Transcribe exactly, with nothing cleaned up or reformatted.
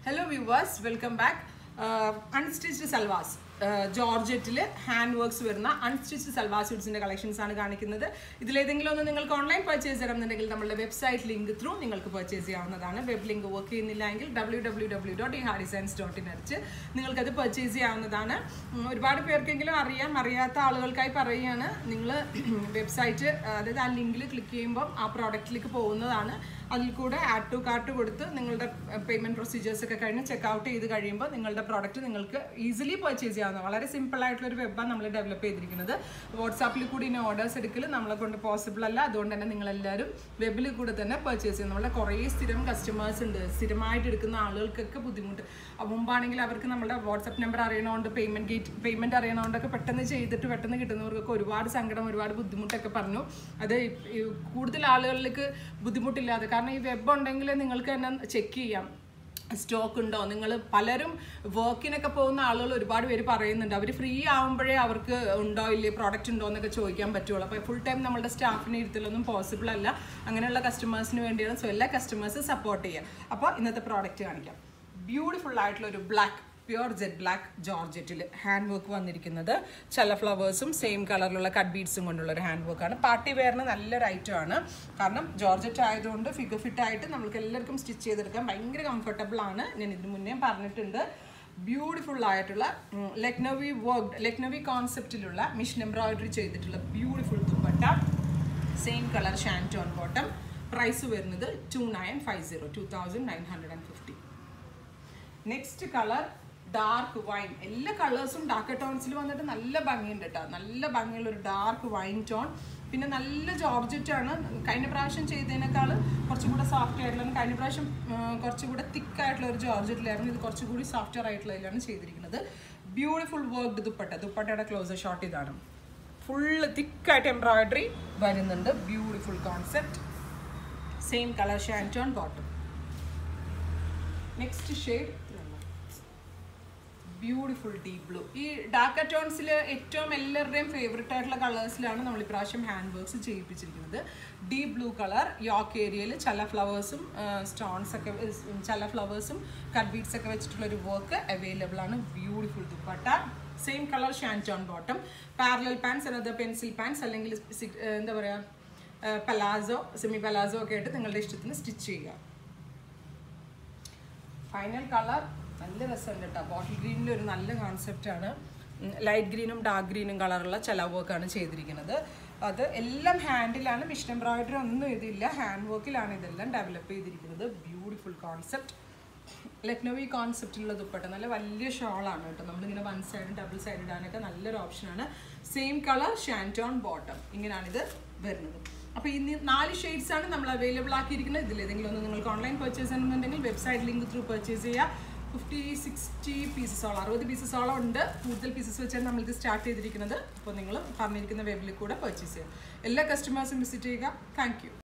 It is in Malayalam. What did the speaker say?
Hello viewers, welcome back. Uh, unstitched salwars. ജോർജറ്റിൽ ഹാൻഡ് വർക്ക്സ് വരുന്ന അൺസ്റ്റിച്ച്ഡ് സൽവാർ സ്യൂട്ട്സിൻ്റെ കളക്ഷൻസ് ആണ് കാണിക്കുന്നത്. ഇതിലേതെങ്കിലും ഒന്ന് നിങ്ങൾക്ക് ഓൺലൈൻ പർച്ചേസ് ചെയ്യണമെന്നുണ്ടെങ്കിൽ നമ്മളുടെ വെബ്സൈറ്റ് ലിങ്ക് ത്രൂ നിങ്ങൾക്ക് പർച്ചേസ് ചെയ്യാവുന്നതാണ്. വെബ് ലിങ്ക് വർക്ക് ചെയ്യുന്നില്ല എങ്കിൽ ഡബ്ല്യൂ ഡബ്ല്യൂ ഡബ്ല്യൂ ഡോട്ട് ഈ ഹാ ഡിസൈൻസ് ഡോട്ട് ഇൻ അടിച്ച് നിങ്ങൾക്കത് പർച്ചേസ് ചെയ്യാവുന്നതാണ്. ഒരുപാട് പേർക്കെങ്കിലും അറിയാം, അറിയാത്ത ആളുകൾക്കായി പറയുകയാണ്, നിങ്ങൾ വെബ്സൈറ്റ് അതായത് ആ ലിങ്കിൽ ക്ലിക്ക് ചെയ്യുമ്പോൾ ആ പ്രോഡക്റ്റിലേക്ക് പോകുന്നതാണ്. അതിൽ കൂടെ ആഡ് ടു കാർട്ട് കൊടുത്ത് നിങ്ങളുടെ പേയ്മെൻറ്റ് പ്രൊസീജിയേഴ്സ് ഒക്കെ കഴിഞ്ഞ് ചെക്ക് ഔട്ട് ചെയ്ത് കഴിയുമ്പോൾ നിങ്ങളുടെ പ്രോഡക്റ്റ് നിങ്ങൾക്ക് ഈസിലി പർച്ചേസ് ചെയ്യാം. വളരെ സിമ്പിൾ ആയിട്ടുള്ളൊരു വെബാണ് നമ്മൾ ഡെവലപ്പ് ചെയ്തിരിക്കുന്നത്. വാട്സാപ്പിൽ കൂടി ഇനി ഓർഡേഴ്സ് എടുക്കൽ നമ്മളെ കൊണ്ട് പോസിബിൾ അല്ല. അതുകൊണ്ട് തന്നെ നിങ്ങളെല്ലാവരും വെബിൽ കൂടെ തന്നെ പർച്ചേസ് ചെയ്യും. നമ്മളെ കുറേ സ്ഥിരം കസ്റ്റമേഴ്സ് ഉണ്ട്, സ്ഥിരമായിട്ട് എടുക്കുന്ന ആളുകൾക്കൊക്കെ ബുദ്ധിമുട്ട്. മുമ്പാണെങ്കിൽ അവർക്ക് നമ്മുടെ വാട്സാപ്പ് നമ്പർ അറിയണോണ്ട് പേയ്മെൻറ്റ് ഗേറ്റ് പേയ്മെൻറ്റ് അറിയണോണ്ടൊക്കെ പെട്ടെന്ന് ചെയ്തിട്ട് പെട്ടെന്ന് കിട്ടുന്നവർക്കൊക്കെ ഒരുപാട് സങ്കടം, ഒരുപാട് ബുദ്ധിമുട്ടൊക്കെ പറഞ്ഞു. അത് കൂടുതൽ ആളുകളിലേക്ക് ബുദ്ധിമുട്ടില്ലാതെ, കാരണം ഈ വെബ് ഉണ്ടെങ്കിൽ നിങ്ങൾക്ക് തന്നെ ചെക്ക് ചെയ്യാം സ്റ്റോക്ക് ഉണ്ടോ. നിങ്ങൾ പലരും വർക്കിനൊക്കെ പോകുന്ന ആളുകൾ ഒരുപാട് പേര് പറയുന്നുണ്ട്, അവർ ഫ്രീ ആകുമ്പോഴേ അവർക്ക് ഉണ്ടോ ഇല്ലേ പ്രോഡക്റ്റ് ഉണ്ടോ എന്നൊക്കെ ചോദിക്കാൻ പറ്റുള്ളൂ. അപ്പോൾ ഫുൾ ടൈം നമ്മളുടെ സ്റ്റാഫിനെ ഇരുത്തലൊന്നും പോസിബിൾ അല്ല. അങ്ങനെയുള്ള കസ്റ്റമേഴ്സിന് വേണ്ടിയാണ്. സോ എല്ലാ കസ്റ്റമേഴ്സും സപ്പോർട്ട് ചെയ്യുക. അപ്പോൾ ഇന്നത്തെ പ്രോഡക്റ്റ് കാണിക്കാം. ബ്യൂട്ടിഫുൾ ആയിട്ടുള്ള ഒരു ബ്ലാക്ക് പ്യുവർ ജെറ്റ് ബ്ലാക്ക് ജോർജറ്റിൽ ഹാൻഡ് വർക്ക് വന്നിരിക്കുന്നത്. ചില ഫ്ലവേഴ്സും സെയിം കളറിലുള്ള കട്ട് ബീഡ്സും കൊണ്ടുള്ള ഒരു ഹാൻഡ് വർക്കാണ്. പാർട്ടി വെയറിന് നല്ലൊരു ഐറ്റം ആണ്. കാരണം ജോർജറ്റ് ആയതുകൊണ്ട് ഫിഗർ ഫിറ്റ് ആയിട്ട് നമുക്ക് എല്ലാവർക്കും സ്റ്റിച്ച് ചെയ്തെടുക്കാൻ ഭയങ്കര കംഫർട്ടബിൾ ആണ്. ഞാൻ ഇതിന് മുന്നേ പറഞ്ഞിട്ടുണ്ട്. ബ്യൂട്ടിഫുൾ ആയിട്ടുള്ള ലക്നവി വർക്ക്ഡ് ലക്നവി കോൺസെപ്റ്റിലുള്ള മിഷൻ എംബ്രോയിഡറി ചെയ്തിട്ടുള്ള beautiful dupatta, same colour ഷാൻറ്റോൺ bottom. Price വരുന്നത് two nine five zero two thousand nine hundred and fifty. Next colour dark wine. എല്ലാ കളേഴ്സും ഡാർക്ക് ടോൺസിൽ വന്നിട്ട് നല്ല ഭംഗിയുണ്ട് കേട്ടോ. നല്ല ഭംഗിയുള്ള ഒരു ഡാർക്ക് വൈൻ ടോൺ. പിന്നെ നല്ല ജോർജറ്റ് ആണ്. കഴിഞ്ഞ പ്രാവശ്യം ചെയ്തതിനേക്കാൾ കുറച്ചും കൂടെ സോഫ്റ്റ് ആയിട്ടുള്ള, കഴിഞ്ഞ പ്രാവശ്യം കുറച്ചും കൂടെ തിക്കായിട്ടുള്ള ഒരു ജോർജറ്റിലായിരുന്നു. ഇത് കുറച്ചുകൂടി സോഫ്റ്റ്വെയർ ആയിട്ടുള്ളതിലാണ് ചെയ്തിരിക്കുന്നത്. Beautiful worked dupatta. ദുപ്പട്ടയുടെ ക്ലോസർ ഷോട്ട് ഇതാണ്. ഫുള്ള് തിക്കായിട്ട് എംബ്രോയിഡറി വരുന്നുണ്ട്. Beautiful concept. Same colour ഷാൻറ്റോൺ bottom. Next shade beautiful deep blue. ഈ ഡാർക്ക് ടോൺസിൽ ഏറ്റവും എല്ലാവരുടെയും ഫേവറേറ്റ് ആയിട്ടുള്ള കളേഴ്സിലാണ് നമ്മൾ ഇപ്രാവശ്യം ഹാൻഡ് വർക്ക്സ് ചെയ്യിപ്പിച്ചിരിക്കുന്നത്. Deep blue colour. യോക്ക് ഏരിയയിൽ ചില ഫ്ലവേഴ്സും സ്റ്റോൺസ് ഒക്കെ, ചില ഫ്ലവേഴ്സും കട്ട് ബീഡ്സ് ഒക്കെ വെച്ചിട്ടുള്ള ഒരു വർക്ക് അവൈലബിൾ ആണ്. Beautiful dupatta. Same colour ഷാൻറ്റോൺ bottom. Parallel pants, അതായത് പെൻസിൽ പാൻസ് അല്ലെങ്കിൽ എന്താ പറയുക പലാസോ, സെമി പലാസോ ഒക്കെ ആയിട്ട് നിങ്ങളുടെ ഇഷ്ടത്തിന് സ്റ്റിച്ച് ചെയ്യുക. ഫൈനൽ കളർ നല്ല രസമുണ്ട് കേട്ടോ. ബോട്ടിൽ ഗ്രീനിൽ ഒരു നല്ല കോൺസെപ്റ്റാണ്. ലൈറ്റ് ഗ്രീനും ഡാർക്ക് ഗ്രീനും കളറുള്ള ചില വർക്കാണ് ചെയ്തിരിക്കുന്നത്. അത് എല്ലാം ഹാൻഡിലാണ്. മിഷൻ എംബ്രോയിഡറി ഒന്നും ഇതില്ല, ഹാൻഡ് വർക്കിലാണ് ഇതെല്ലാം ഡെവലപ്പ് ചെയ്തിരിക്കുന്നത്. Beautiful concept. ലക്നവി കോൺസെപ്റ്റിലുള്ള ദുപ്പട്ട. നല്ല വലിയ ഷോളാണ് കേട്ടോ. നമ്മളിങ്ങനെ വൺ സൈഡ് ഡബിൾ സൈഡ് ഇടാനൊക്കെ നല്ലൊരു ഓപ്ഷനാണ്. സെയിം കളർ ഷാൻറ്റോൺ ബോട്ടം. ഇങ്ങനെയാണിത് വരുന്നത്. അപ്പോൾ ഇനി നാല് ഷെയ്ഡ്സ് ആണ് നമ്മൾ അവൈലബിൾ ആക്കിയിരിക്കുന്നത്. ഇതിലേതെങ്കിലും ഒന്ന് നിങ്ങൾക്ക് ഓൺലൈൻ പർച്ചേസ് ചെയ്യണമെന്നുണ്ടെങ്കിൽ വെബ്സൈറ്റ് ലിങ്ക് ത്രൂ പർച്ചേസ് ചെയ്യുക. ഫിഫ്റ്റി സിക്സ്റ്റി പീസസോളം, അറുപത് പീസസോളം ഉണ്ട്. കൂടുതൽ പീസസ് വെച്ചാണ് നമ്മളിത് സ്റ്റാർട്ട് ചെയ്തിരിക്കുന്നത്. അപ്പോൾ നിങ്ങൾ പറഞ്ഞിരിക്കുന്ന വെബിൽ കൂടെ പർച്ചേസ് ചെയ്യുക. എല്ലാ കസ്റ്റമേഴ്സും വിസിറ്റ് ചെയ്യുക. Thank U.